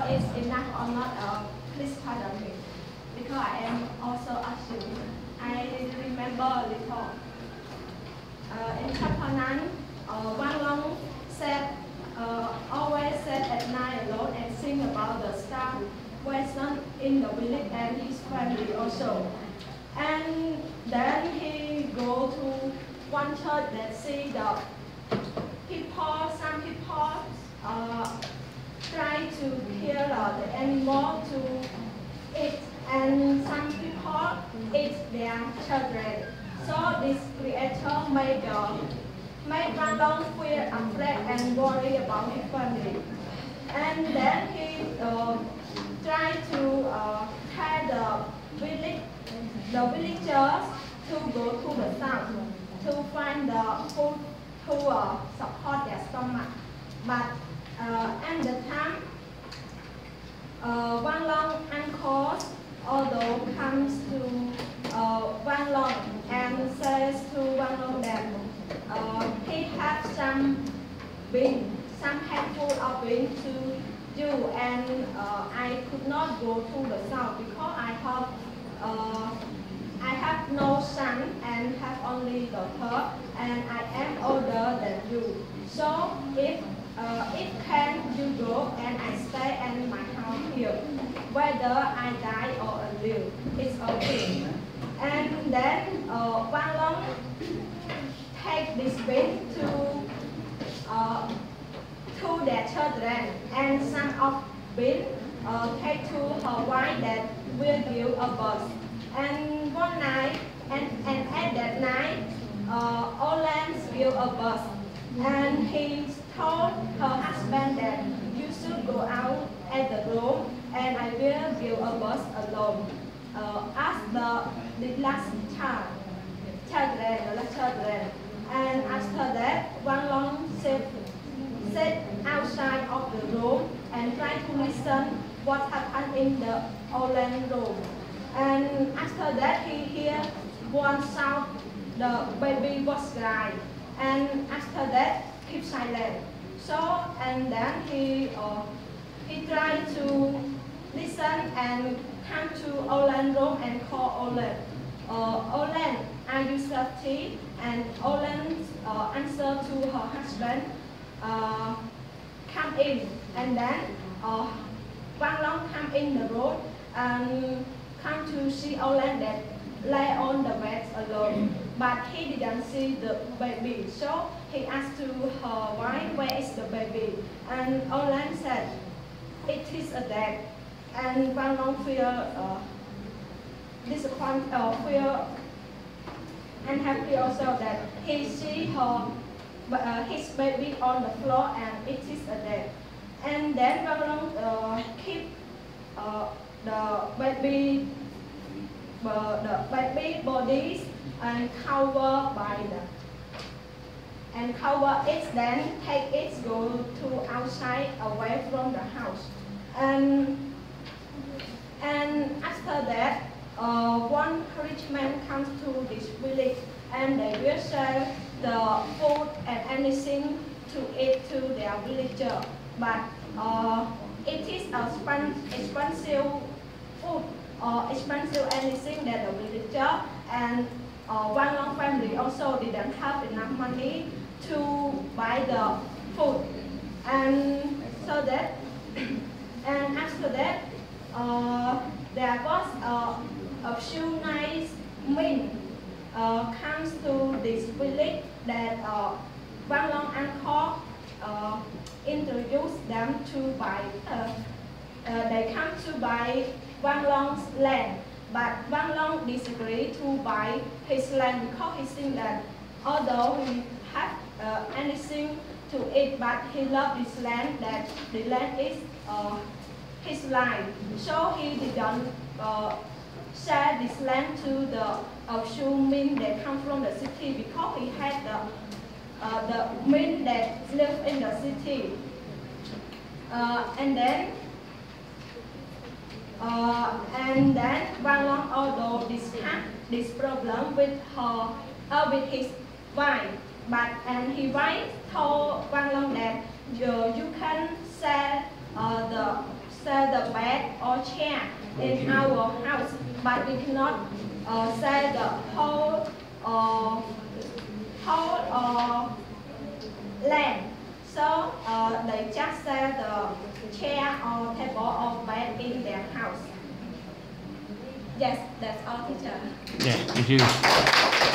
it's enough or not, please pardon me, because I am also a student. I remember a little. In chapter 9, Wang Long said, always sat at night alone and sing about the star Western in the village and his family also. And then he go to one church that see the people, some people try to kill the animal to eat, and some people eat their children. So this creator made Wang Long feel afraid and worry about his family. And then he tried to tell the villagers to go to the south to find the food to support their stomach. But at the time, Wang Long uncle although comes to Wang Long and says to Wang Long that he has some handful of bean to you, and I could not go to the south because I have no son and have only daughter, and I am older than you. So if can you go and I stay in my house here, whether I die or I live, it's okay. And then Wang Long take this bean to their children, and some of bean take to her wife that will give a birth. And one night, and at that night, Olan give a birth, and he told her husband that you should go out at the room, and I will give a birth alone. As the last children. And after that, Wang Long sat outside of the room and tried to listen what happened in the Olan room. And after that, he heard one sound, the baby was crying. And after that, keep silent. So, and then he tried to listen and come to Olan room and call Olan. Olan, are you thirsty? And Olan answered to her husband, come in. And then Wang Long come in the road and come to see Olan that lay on the bed alone. But he didn't see the baby. So he asked to her wife, where is the baby? And Olan said, it is a dead. And Wang Long feel disappointed, feel unhappy also that he see his baby on the floor and it is a dead. And then Wang Long keep the baby bodies and cover it, then take it go to outside away from the house. And after that, one rich man comes to this village and they will sell the food and anything to eat to their villager. But it is expensive food or expensive anything that the villager and Wang Long family also didn't have enough money to buy the food. And so that, and after that, there was a few nice men comes to this village that Wang Long uncle introduced them to buy. They come to buy Wang Long's land, but Wang Long disagreed to buy his land because he thinks that although he have anything to eat, but he loved this land, that the land is his life. So he didn't share this land to the few men that come from the city because he had the men that live in the city. And then Wang Long although discussed this problem with his wife, and his wife told Wang Long that you can sell sell the bed or chair in our house, but we cannot sell the whole land. So they just sell the chair or table or bed in their house. Yes, that's all, teacher. Yeah, thank you.